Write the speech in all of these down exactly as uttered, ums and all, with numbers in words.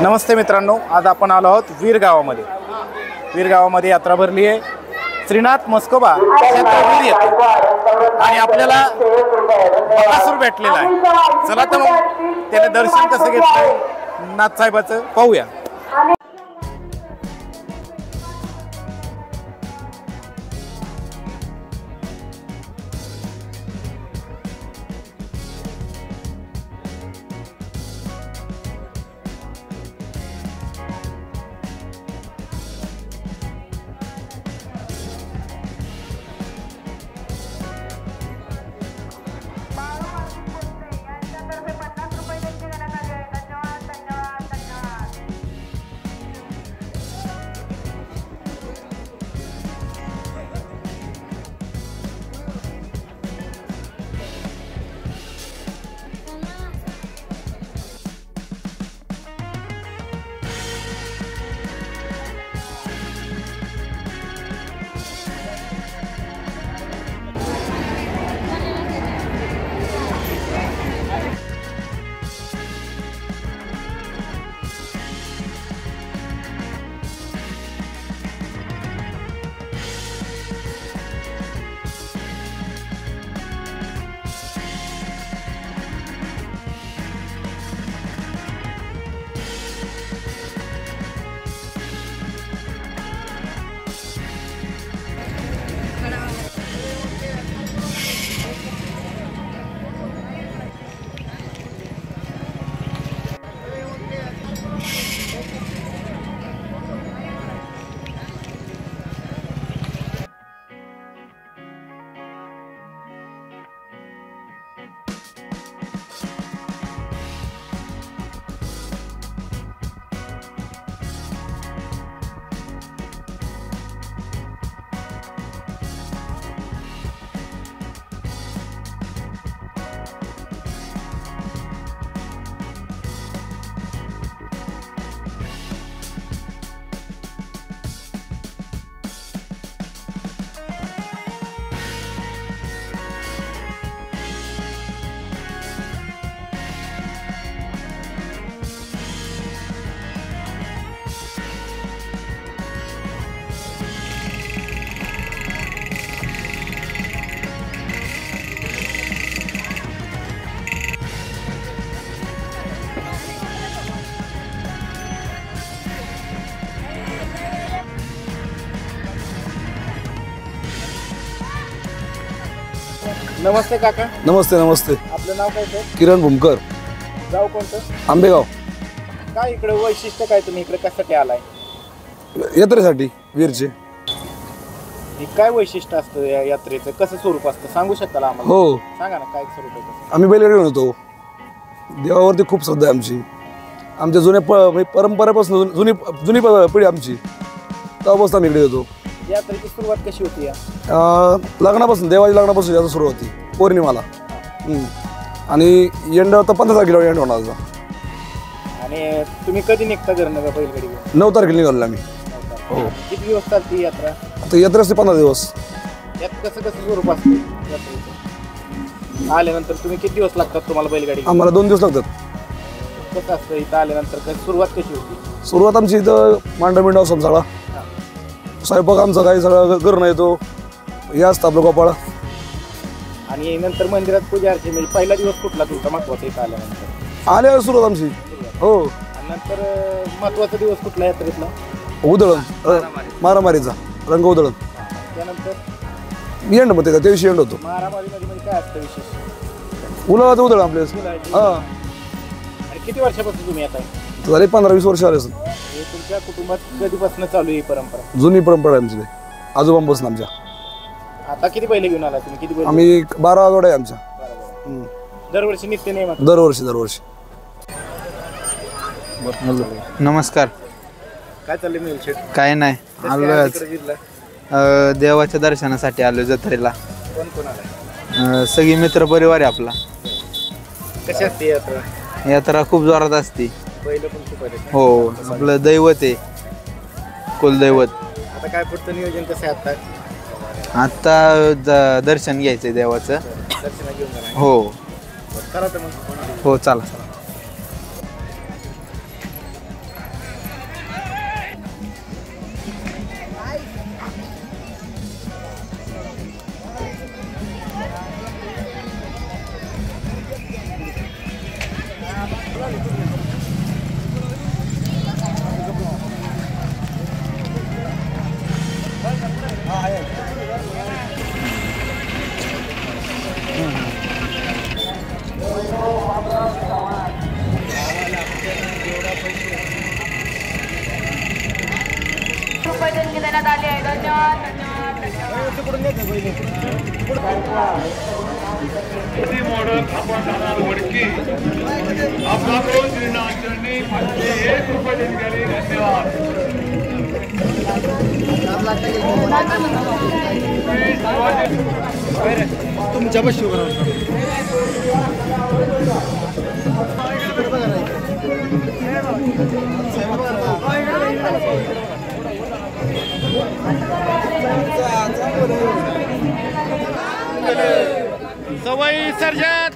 नमस्ते मित्रांनो, आज आपण आलो आहोत वीर गावामध्ये. वीर गावामध्ये यात्रा भरली आहे. श्रीनाथ मस्कोबा वीर येतो आणि आपल्याला बकासूर भेटलेला आहे. चला तर मग त्याने दर्शन कसं घेतलं नाथसाहेबाचं पाहूया. नमस्ते काका. नमस्ते नमस्ते. आपलं नाव काय सर? किरण भूमकर. गाव कोणतं? आंबेगाव. काय इकडे वैशिष्ट्य काय, तुम्ही इकडे कशासाठी आलाय? यात्रेसाठी वीरचे. काय वैशिष्ट्य असतं या यात्रेचं, कसं स्वरूप असतं सांगू शकाल आम्हाला? हो सांगा ना, काय स्वरूप आहे? आम्ही बैलगाडी घेऊन होतो. देवावरती खूप श्रद्धा आहे आमची. आमच्या जुन्या प परंपरेपासून जुनी जुनी पिढी आमची, तेव्हापासून आम्ही इकडे येतो. यात्रेची सुरुवात कशी होती? या लग्नापासून, देवाची लग्नापासून यात्रा सुरू होती पौर्णिमाला. आणि एंड तर पंधरा तारखेला एंड होणार. आणि तुम्ही कधी निघता घरनं बैलगाडी घेऊन? नऊ तारखेला निघालो आम्ही. हो. किती दिवस चालते यात्रा? आता यात्रा असते पंधरा दिवस. यात कसं कसं स्वरूप असतं यात्रेचं? आल्यानंतर तुम्ही किती दिवस लागतात तुम्हाला बैलगाडी? आम्हाला दोन दिवस लागतात. कसं असतं इथं आल्यानंतर? कसं सुरुवात कशी होती? सुरुवात आमची इथं मांडा मिंडा असतो सगळा. स्वयंपाक आमचा काही सगळं करून येतो. हे असतं आपलं गोपाळ. आणि नंतर मंदिरात पूजा अर्चे. म्हणजे पहिला दिवस कुठला तुमचा महत्वाचा इथं आल्यानंतर? आल्यावर सुरुवात आमची. हो. आणि नंतर महत्वाचा दिवस कुठला यात्रेतला? उधळण, मारामारीचा रंग उधळण. त्यानंतर एंड मध्ये का त्याविषयी एंड होतो. मारामारीमध्ये म्हणजे काय असतं विशेष? उन्हाळ्याचं उधळ आपल्या. हा. आणि किती वर्षापासून तुम्ही येत आहे? झाले पंधरा वीस वर्ष आले असेल. तुमच्या कुटुंबात कधीपासून चालू ही परंपरा? जुनी परंपरा आहे आमची, आजोबांपासून आमच्या. आता किती बैल घेऊन आला तुम्ही? किती बैल? आम्ही बारा जोड्या आहे आमच्या. दरवर्षी नित्य नेम? दरवर्षी दरवर्षी. नमस्कार. काय चाललंय मिळशेट? काय नाही, आलो देवाच्या दर्शनासाठी आलो जत्रेला. कोण कोण आलाय? सगळी मित्र परिवार आहे आपला. कशी असते यात्रा? यात्रा खूप जोरात असते. बैल पण खूप आहेत. हो, आपलं दैवत आहे, कुलदैवत. आता काय पुढचं नियोजन कसं आहे आता? आता दर्शन घ्यायचंय देवाचं. दर्शन घेऊन जाणार? हो. चला तर मग. हो चला. रुपये देणगी देण्यात आली आहे. धन्यवाद धन्यवाद मॉडल आपण जाणार वडकी आपला दोन श्रीनाथचरणी पाचशे एक रुपये देणगी आली. धन्यवाद. तुमच्या बस सवयी सर्जात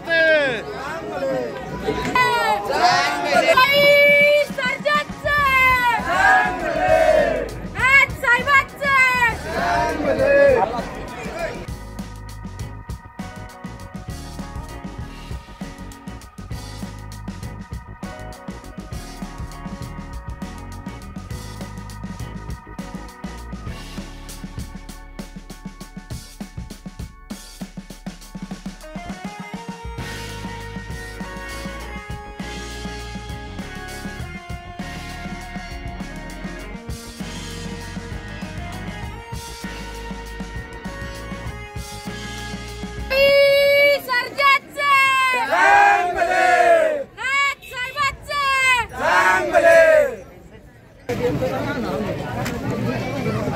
सर्जाचे